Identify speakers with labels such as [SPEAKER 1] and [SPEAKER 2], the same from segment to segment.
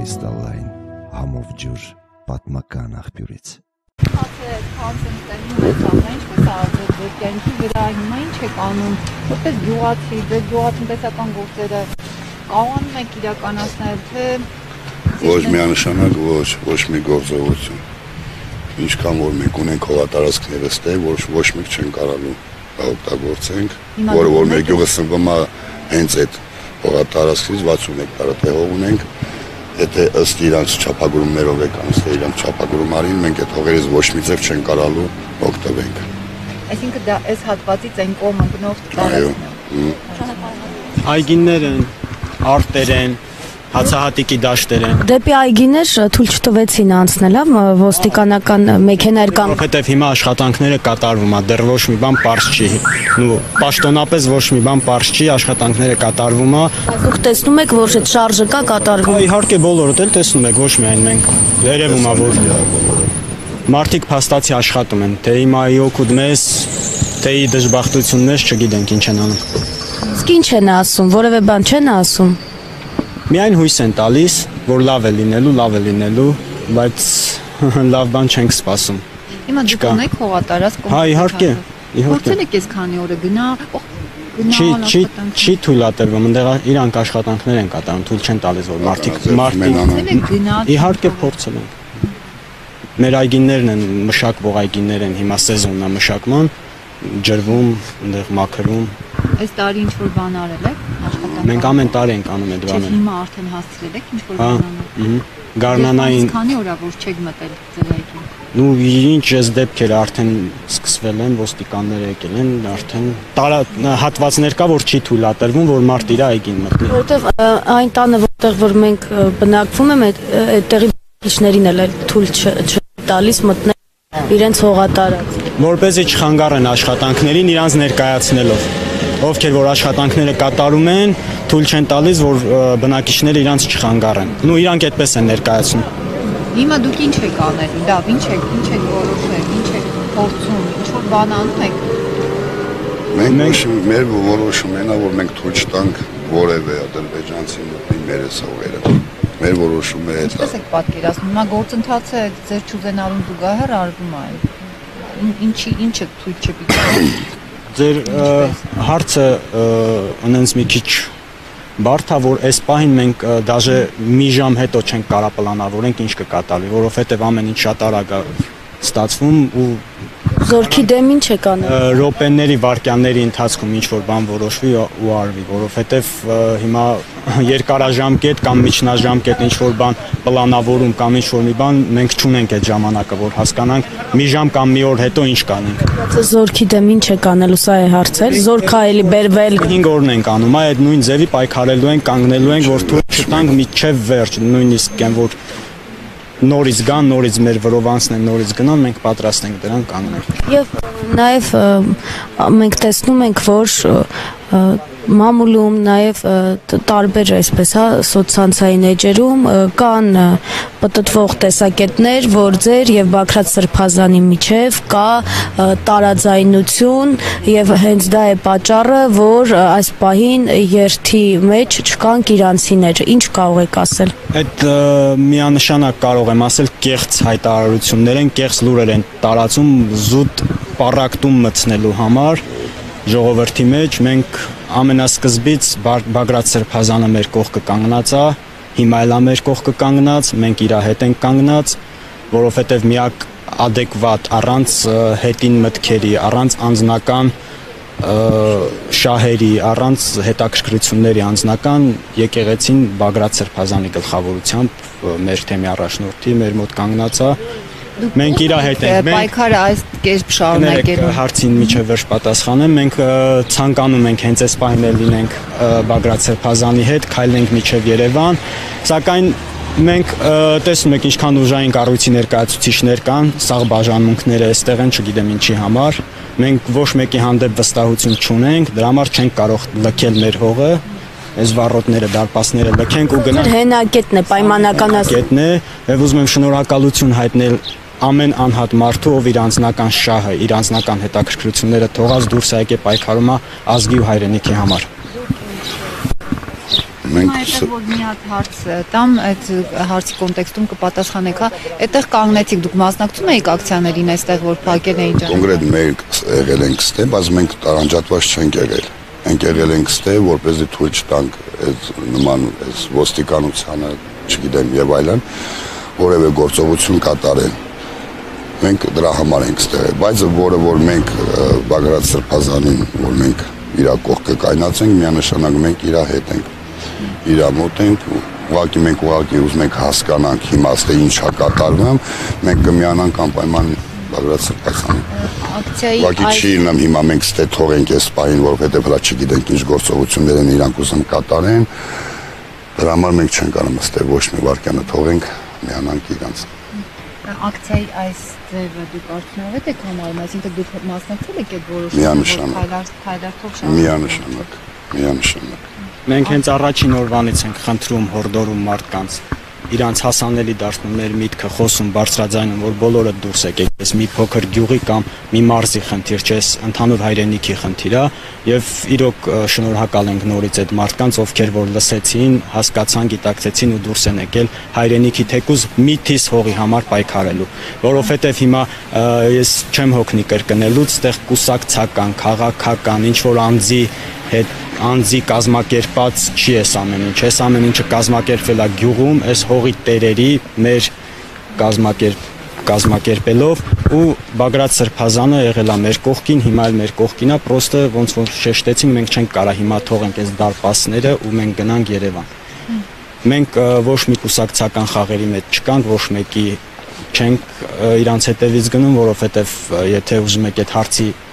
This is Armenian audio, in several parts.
[SPEAKER 1] կրիստալային համով ջուր պատմական աղբյուրից։
[SPEAKER 2] Կյանքի վրա հիմա ինչ եք անում, որպես գյուղացի, ձեր գյուղատնտեսական գործերը կարողանում եք իրականացնել, թե
[SPEAKER 3] ոչ միանշանակ, ոչ մի գործողություն։ Ինչքան որ մենք ունենք հողատարածքները ստեղ, ոչ մեկ չեն կարալու օգտագործենք, որը որ մեր գյուղը սնվում է հենց այդ հողատարածքից 60 հեկտար հող ունենք, եթե ըստ իրանց չափագրումներով եք ըստ իրանց չափագրում արին, մենք այդ հողերից ոչ մի ձև չեն կարալու օգտվենք։
[SPEAKER 2] Այսինքն դա այս հատվածից այն կողմ ընկնող տարածքն է։
[SPEAKER 4] Այգիներ են, արտեր են, հացահատիկի դաշտեր են։
[SPEAKER 5] Դեպի այգիներ թույլ չտվեցին անցնել, ոստիկանական մեքենաներ կամ
[SPEAKER 4] որովհետև հիմա աշխատանքները կատարվում է, դեռ ոչ մի բան պարզ չի։ Ու պաշտոնապես ոչ մի բան պարզ չի, աշխատանքները կատարվում է։
[SPEAKER 5] դուք տեսնում եք, որ այդ շարժը կա կատարվում։
[SPEAKER 4] Իհարկե բոլորդ էլ տեսնում եք, ոչ միայն մենք։ Երևում է, որ մարդիկ փաստացի աշխատում են, թե իմայի օգուտ մեզ, թե ի դժբախտություն մեզ, չգիտենք ինչ են անում։
[SPEAKER 5] Իսկ ինչ են ասում, որևէ բան չեն ասում։
[SPEAKER 4] Միայն հույս են տալիս, որ լավ է լինելու, բայց լավ բան չենք սպասում։
[SPEAKER 2] Հիմա դուք ունեք հողատարածք։
[SPEAKER 4] Հա, իհարկե։
[SPEAKER 2] Փորձել եք այս քանի օրը գնալ
[SPEAKER 4] Չի թույլատրվում, ընդեղ իրանք աշխատանքներ են կատարում, թույլ չեն տալիս, որ մարդիկ իհարկե փորձել են։ Մեր այգիներն են, մշակվող այգիներ են, հիմա սեզոնն է մշակման, ջրվում, ընդեղ մաքրում։
[SPEAKER 2] Այս տարի ինչ-որ բան արել եք աշխատանք։
[SPEAKER 4] Մենք ամեն տարի ենք անում այդ բանը։
[SPEAKER 2] Հիմա արդեն հասցրել եք ինչ-որ բան անել։
[SPEAKER 4] Գարնանային։
[SPEAKER 2] Քանի օր է որ չեք մտել ձեր այգին։
[SPEAKER 4] Ու ինչ ես դեպքեր արդեն սկսվել են, ոստիկանները եկել են, արդեն հատվածներ կա, որ չի թույլատրվում, որ մարդ իր այգին մտնի։
[SPEAKER 5] Որտեվ այն տանը, որտեղ որ մենք բնակվում ենք, այդտեղի բնակիչներին էլ թույլ չտալիս մտնել իրենց հողատարածք։
[SPEAKER 4] Որպեսզի չխանգարեն աշխատանքներին իրանց ներկայացնելով։ Ովքեր որ աշխատանքները կատարում են, թույլ չեն տալիս, որ բնակիչները իրանց չխանգարեն։ Ու իրանք այդպես են ներկայացնում։
[SPEAKER 2] Հիմա դուք ինչ եք անել, լավ, ինչ եք որոշել, ինչ եք փորձում, ինչ-որ բան անում եք։
[SPEAKER 3] Մենք մեր որոշումն է, որ մենք թույլ չտանք որևէ ադրբեջանցի մտնի մեր հողերը։ Մեր որոշումը է դա։ Ինչպես եք
[SPEAKER 2] պատկերացնում, հիմա գործընթացը ձեր չուզենալուն զուգահեռ արվում է։ Ինչը թույլ չպիտի։
[SPEAKER 4] Ձեր հարցը ունենց մի քիչ բարդ է, որ այս պահին մենք դաժե մի ժամ հետո չենք կարող պլանավորենք ինչ կկատարվի, որովհետև ամեն ինչ շատ արագ է ստացվում ու
[SPEAKER 5] Զորքի դեմ ինչ եք անել։
[SPEAKER 4] Րոպեների, վայրկյանների ընթացքում ինչ որ բան որոշվի ու արվի, որովհետև հիմա երկարաժամկետ կամ միջնաժամկետ ինչ որ բան պլանավորում կամ ինչ որ մի բան մենք չունենք այդ ժամանակը, որ հասկանանք մի ժամ կամ մի օր հետո ինչ կանենք։
[SPEAKER 5] Զորքի դեմ ինչ եք անելու, սա է հարցը։ Զորքը էլի բերվել
[SPEAKER 4] 5 օրն ենք անում, այդ նույն ձևի պայքարելու ենք, կանգնելու ենք, որ թույլ չտանք մինչև վերջ, նույնիսկ այն որ նորից գան, նորից մեր վրովանցն են, նորից գնան, մենք պատրաստ ենք դրան կանգնել։
[SPEAKER 5] Եվ նաև մենք տեսնում ենք, որ մամուլում, նաև տարբեր այսպես սոցցանցային էջերում կան պտտվող տեսակետներ, որ ձեր եւ Բագրատ Սրբազանի միջև կա տարաձայնություն եւ հենց դա է պատճառը, որ այս պահին երթի մեջ չկան իրանցիներ։ Ինչ կարող եք ասել։
[SPEAKER 4] Այդ միանշանակ կարող եմ ասել կեղծ հայտարարություններ են, կեղծ լուրեր են տարածում զուտ պառակտում մտցնելու համար ժողովրդի մեջ։ Մենք ամենասկզբից Բագրատ Սրբազանը մեր կողքը կանգնած է, հիմա էլ մեր կողքը կանգնած, մենք իր հետ ենք կանգնած, որովհետև միակ adekvat առանց հետին մտքերի, առանց անձնական շահերի, առանց հետաքրքրությունների անձնական եկեղեցին Բագրատ Սրբազանի գլխավորությամբ մեր թեմի առաջնորդի մեր մոտ կանգնած է։ Մենք իր հետ ենք,
[SPEAKER 2] պայքարը այս կերպ շարունակելու։
[SPEAKER 4] Հարցին միջև վերջ պատասխանեմ, մենք ցանկանում ենք հենց այս պահին լինենք Բագրատ Սրբազանի հետ, քայլենք միջև Երևան, սակայն մենք տեսնում եք ինչքան ուժային կառույցի ներկայացուցիչներ կան, սաղ բաժանմունքները այստեղ են, չգիտեմ ինչի համար, մենք ոչ մեկի հանդեպ վստահություն չունենք, դրա համար չենք կարող լքել մեր հողը, այս վառոդները, դարպասները լքենք ու գնանք։
[SPEAKER 5] Հենակետն է, պայմանականացնետն
[SPEAKER 4] է, եւ ուզում եմ շնորհակալություն հայտնել ամեն անհատ մարդու, ով իր անձնական շահը, իր անձնական հետաքրքրությունները թողած դուրս եկե պայքարում է ազգի ու հայրենիքի համար։
[SPEAKER 3] Մենք
[SPEAKER 2] Այդտեղ որ մի հատ հարց տամ, այդ հարցի կոնտեքստում կպատասխանեք, հա, այդտեղ կանգնեցիք, դուք մասնակցում եք ակցիաներին այստեղ, որ փակել էին ճանապարհը։
[SPEAKER 3] կոնկրետ մենք եղել ենք ստե, բայց մենք տարանջատված չենք եղել։ Մենք եղել ենք ստե, որպեսզի թույլ չտանք այդ նման այս ոստիկանությանը, չգիտեմ եւ այլն, որևէ գործողություն կատարել։ Մենք դրա համար ենք ստեղել, բայց որը որ մենք Բագրատ Սրբազանին, որ մենք իր կողքը կայնացենք, միանշանակ մենք իր հետ ենք, իր մոտ ենք, ուղղակի մենք ուզում ենք հասկանանք հիմա ստե ինչա կատարվում, մենք կմիանանք անպայման Բագրատ Սրբազանին։ Ուղղակի չի լինում հիմա մենք ստե թողենք այս պահին, որովհետև հլա չգիտենք ինչ գործողություններ են իրանք ուզում կատարեն, դրա համար մենք չենք կարող ստե ոչ մի վարկյանը թողենք, միանանք իրանց։
[SPEAKER 2] Ակցիայի այս ձևը դուք արդյունավետ եք համարում, այսինքն դուք մասնակցել եք այդ որոշումներին,
[SPEAKER 3] Միանշանակ։
[SPEAKER 4] Մենք հենց առաջին օրվանից ենք խնդրում, հորդորում մարդկանց իրանց հասանելի դարձնում մեր միտքը, խոսում, բարձրաձայնում, որ բոլորը դուրս եկեք, այս մի փոքր գյուղի կամ մի մարզի խնդիր չէ, ընդհանուր հայրենիքի խնդիր է, եւ իրոք շնորհակալ ենք նորից այդ մարդկանց, ովքեր որ լսեցին, հասկացան, գիտակցեցին ու դուրս են եկել հայրենիքի թեկուզ մի թիս հողի համար պայքարելու, որովհետեւ հիմա ես չեմ հոգնի կրկնելուց, այդտեղ կուսակցական, քաղաքական, ինչ որ անձի կազմակերպած չի էս ամեն ինչ, էս ամեն ինչը կազմակերպվել է գյուղում, այս հողի տերերի մեր կազմակերպելով ու Բագրատ Սրբազանը եղել է մեր կողքին, հիմա էլ մեր կողքին է, պրոստը ոնց որ շեշտեցինք, մենք չենք կարող հիմա թողենք այս դարպասները ու մենք գնանք Երևան։ Մենք ոչ մի կուսակցական խաղերի մեջ չկանք, ոչ մեկի չենք իրանց հետևից գնում, որովհետև եթե ուզում եք այդ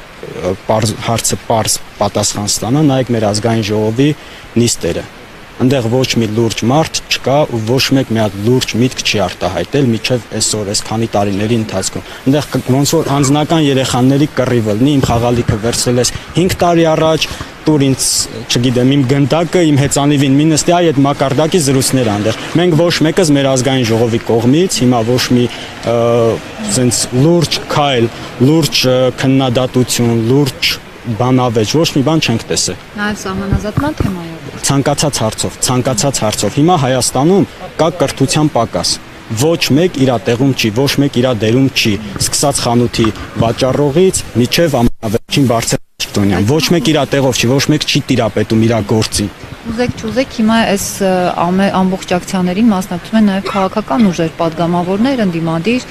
[SPEAKER 4] հարցը պարզ պատասխան ստանա, նայեք մեր ազգային ժողովի նիստերը։ Այնտեղ ոչ մի լուրջ մարդ չկա ու ոչ մեկ մի հատ լուրջ միտք չի արտահայտել մինչև այսօր, այս քանի տարիների ընթացքում։ Այնտեղ ոնց որ անձնական երեխաների կռիվը լինի, իմ խաղալիքը վերցրել ես 5 տարի առաջ, տուր ինձ, չգիտեմ, իմ գնդակը, իմ հեծանիվին մի նստի, այդ մակարդակի զրույցներ այնտեղ։ Մենք ոչ մեկս մեր ազգային ժողովի կողմից հիմա ոչ մի sense լուրջ քայլ, լուրջ քննադատություն, լուրջ բանավեճ, ոչ մի բան չենք տեսել։
[SPEAKER 2] Նաև սահմանազատման թեմայով։
[SPEAKER 4] Ցանկացած հարցով։ Հիմա Հայաստանում կա կրթության պակաս։ Ոչ մեկ իր տեղում չի, ոչ մեկ իր դերում չի, սկսած խանութի վաճառողից մինչև ամենավերջին բարձրաստոնյան։ Ոչ մեկ իր տեղով չի, ոչ մեկ չի տիրապետում իր գործին։
[SPEAKER 2] Ուզեք չուզեք հիմա այս ամբողջ ակցիաներին մասնակցում են նաև քաղաքական ուժեր, падգամավորներ, ընդդիմադիր,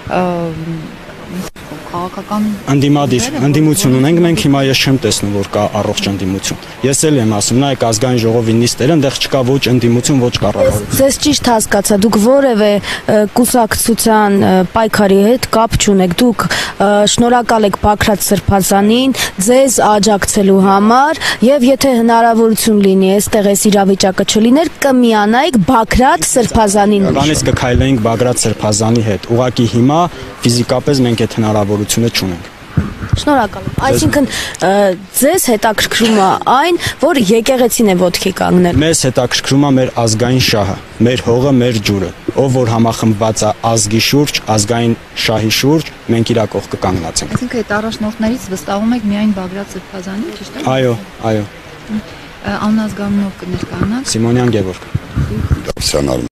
[SPEAKER 2] քաղաքական
[SPEAKER 4] ընդդիմություն ունենք, մենք հիմա ես չեմ տեսնում, որ կա առողջ ընդդիմություն։ Ես էլ եմ ասում, նայեք ազգային ժողովի նիստերը, այնտեղ չկա ոչ ընդդիմություն, ոչ կառավարություն։
[SPEAKER 5] Ձեզ ճիշտ հասկացա, դուք որևէ կուսակցության պայքարի հետ կապ չունեք, դուք շնորհակալ եք Բագրատ Սրբազանին ձեզ աջակցելու համար եւ եթե հնարավորություն լինի, այստեղ այս իրավիճակը չլիներ, կմիանայիք Բագրատ Սրբազանին։
[SPEAKER 4] Կանից կքայլեինք Բագրատ Սրբազանի հետ։ Ուղղակի հիմա ֆիզիկապես մենք այդ հնարավորությունը չունենք։
[SPEAKER 5] Շնորհակալ եմ։ Այսինքն ձեզ հետաքրքրում է այն, որ եկեղեցին է ոտքի կանգնել։
[SPEAKER 4] Մեզ հետաքրքրում է մեր ազգային շահը, մեր հողը, մեր ջուրը, ով որ համախմբված է ազգի շուրջ, ազգային շահի շուրջ, մենք իր կողքը կանգնած ենք։
[SPEAKER 2] Այսինքն այդ առաջնորդներից վստահում եք միայն Բագրատ Սրբազանին, ճիշտ է։
[SPEAKER 4] Այո։
[SPEAKER 2] Անազգանունով կներկայանաք։
[SPEAKER 4] Սիմոնյան Գևորգ։
[SPEAKER 3] Դավթյան